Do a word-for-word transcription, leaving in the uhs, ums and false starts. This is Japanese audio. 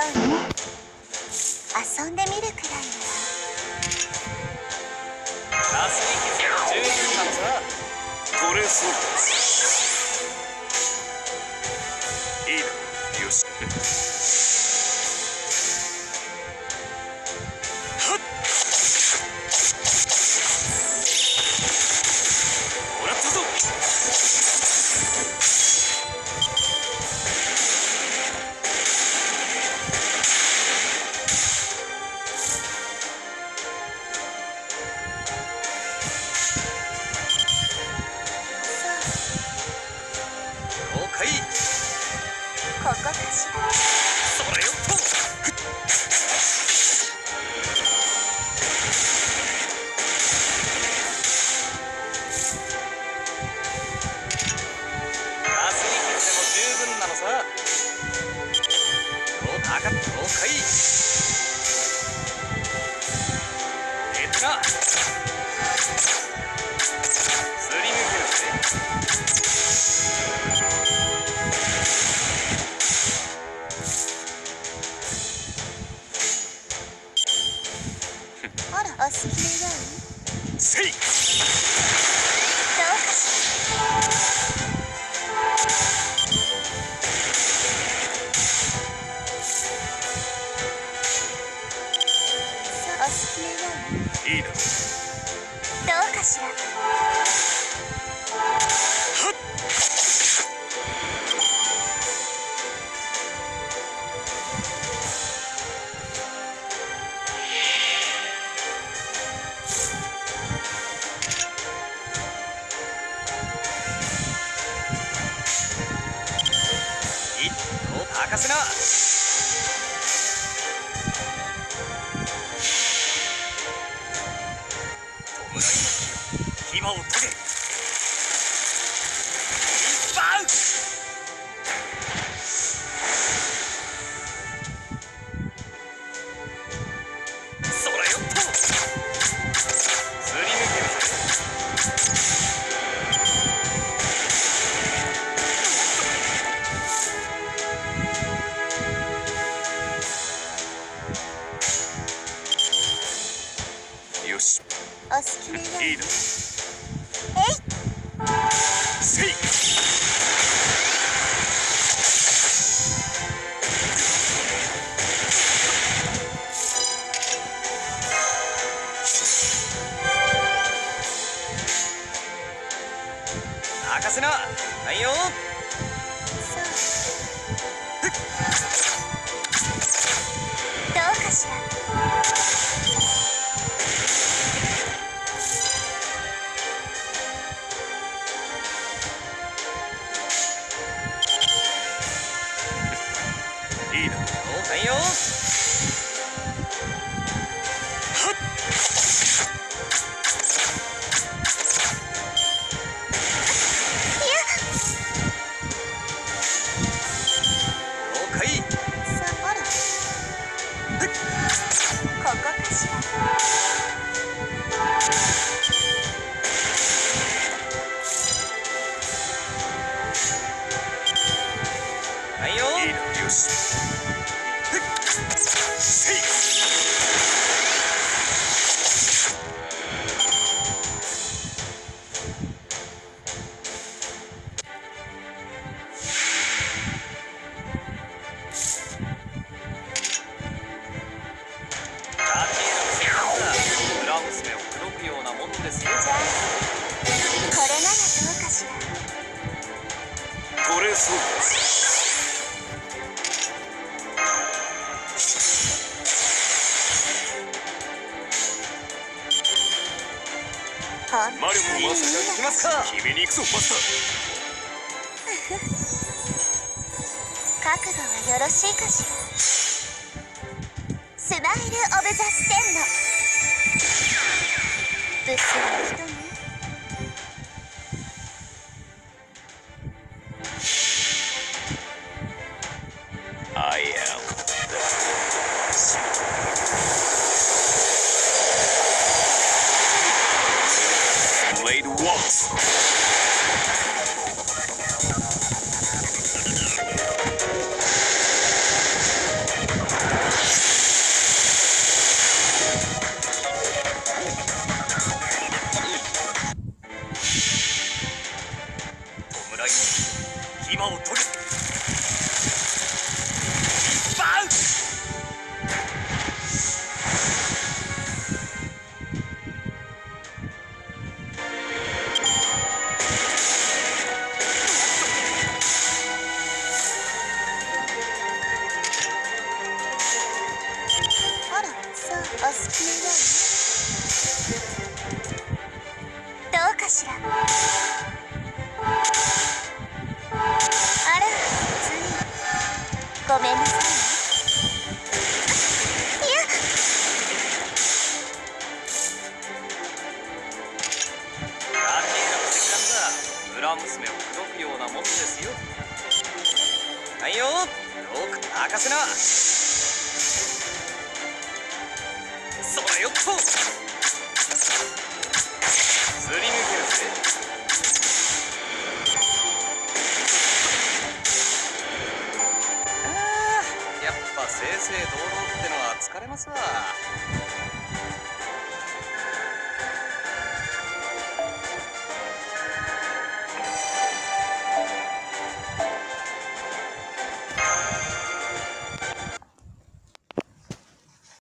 うの。遊んでみるくらいなら。 ラスリキスの十分なのさ。 取れそうだ。いいな。よし。はっ。もらったぞ。 ここかしら。 それよっと。 ラスリキスでも十分なのさ。おたか了解。えっとな。すり抜けるぜ。 あら、お好きでよい。 せい。 どうかしら。そう、お好きでよい。 いいな。 どうかしら。 はっ。 いっと任せな。 牙を研げ。 バウそれよっと。 すり抜けるぜ。 よし。 お好きでよい。 いいな。 えい。 せい。 任せな。はいよ。 そう。どうかしら。 いいな。 はいよ。 はっ。 いや。 了解。 さあ、あら。ここかしら。 はいよ。 いいな。よし。せい。 ラティエのセカンダ村娘を口説くようなもんですよ。 じゃあ、これならどうかしら。 取れそうほんだ。魔力のマスター行きますか。 決めに行くぞマス覚悟はよろしいかしら。スマイル・オブ・ザ・ステンド。物騒な人ね。 ター。I am Blade walks. こどうかしら。あら、ついごめんなさいね。いや、 ラッキーな布石なんだ。村娘を口説くようなもんですよ。はいよ、どうか任せな。それよっとすり抜けるぜ。ああ、やっぱ正々堂々ってのは疲れますわ。